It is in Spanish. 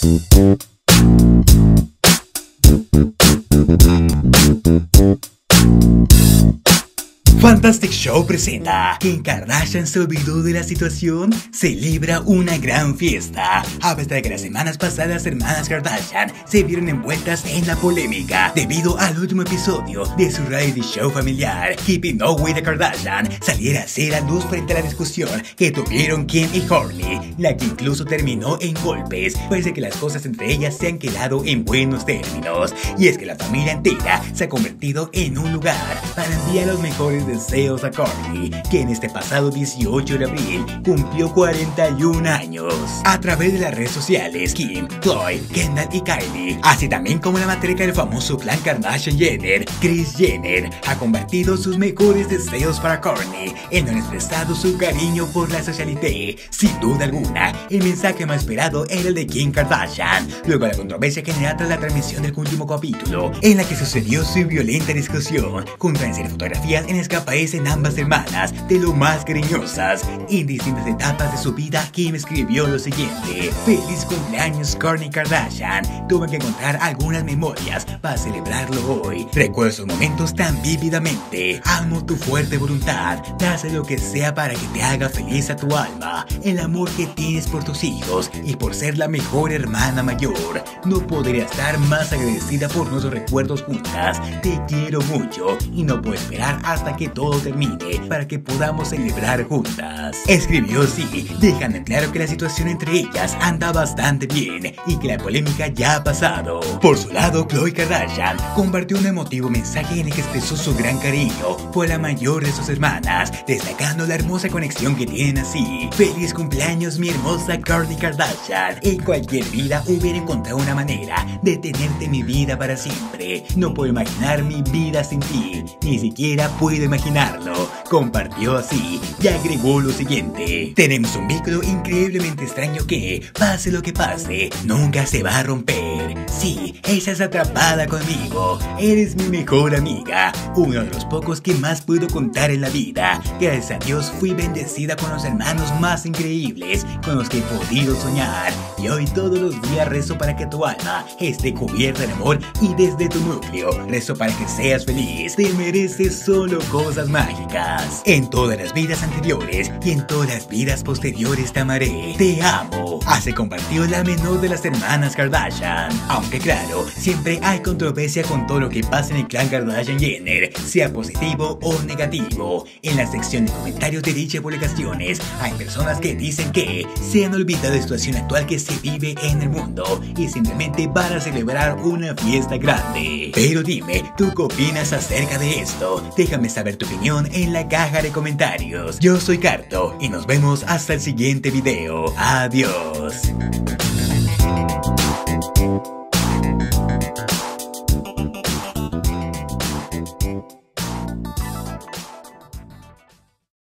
Fantastic Show presenta: Kim Kardashian se olvidó de la situación, celebra una gran fiesta. A pesar de que las semanas pasadas las hermanas Kardashian se vieron envueltas en la polémica debido al último episodio de su reality show familiar Keeping Up with the Kardashian saliera a hacer a luz frente a la discusión que tuvieron Kim y Kourtney, la que incluso terminó en golpes. Parece que las cosas entre ellas se han quedado en buenos términos, y es que la familia entera se ha convertido en un lugar para enviar los mejores deseos a Kourtney, que en este pasado 18 de abril cumplió 41 años. A través de las redes sociales, Kim, Khloe, Kendall y Kylie, así también como la matriarca del famoso clan Kardashian-Jenner, Kris Jenner, ha compartido sus mejores deseos para Kourtney, en donde ha expresado su cariño por la socialité. Sin duda alguna, el mensaje más esperado era el de Kim Kardashian, luego de la controversia generada tras la transmisión del último capítulo, en la que sucedió su violenta discusión, junto a una serie de fotografías en las que aparecen ambas hermanas de lo más cariñosas. En distintas etapas de su vida, Kim escribió lo siguiente: feliz cumpleaños Kourtney Kardashian, tuve que encontrar algunas memorias para celebrarlo hoy. Recuerdo esos momentos tan vívidamente. Amo tu fuerte voluntad, te hace lo que sea para que te haga feliz a tu alma, el amor que tienes por tus hijos y por ser la mejor hermana mayor. No podría estar más agradecida por nuestros recuerdos juntas. Te quiero mucho y no puedo esperar hasta que todo termine para que podamos celebrar juntas. Escribió así, dejando en claro que la situación entre ellas anda bastante bien y que la polémica ya ha pasado. Por su lado, Khloe Kardashian compartió un emotivo mensaje en el que expresó su gran cariño por la mayor de sus hermanas, destacando la hermosa conexión que tienen así. Feliz cumpleaños mi hermosa Kourtney Kardashian, en cualquier vida hubiera encontrado una manera de tenerte en mi vida para siempre. No puedo imaginar mi vida sin ti, ni siquiera puedo imaginarlo. Compartió así y agregó lo siguiente: tenemos un vínculo increíblemente extraño que, pase lo que pase, nunca se va a romper. Sí, estás atrapada conmigo, eres mi mejor amiga, uno de los pocos que más puedo contar en la vida. Gracias a Dios fui bendecida con los hermanos más increíbles con los que he podido soñar, y hoy todos los días rezo para que tu alma esté cubierta de amor, y desde tu núcleo rezo para que seas feliz. Te mereces solo cosas mágicas. En todas las vidas anteriores y en todas las vidas posteriores te amaré. Te amo. Hace compartido la menor de las hermanas Kardashian. Aunque claro, siempre hay controversia con todo lo que pasa en el clan Kardashian-Jenner, sea positivo o negativo. En la sección de comentarios de dichas publicaciones hay personas que dicen que se han olvidado de la situación actual que se vive en el mundo y simplemente van a celebrar una fiesta grande. Pero dime, ¿tú qué opinas acerca de esto? Déjame saber tu opinión en la caja de comentarios. Yo soy Carto y nos vemos hasta el siguiente video. Adiós.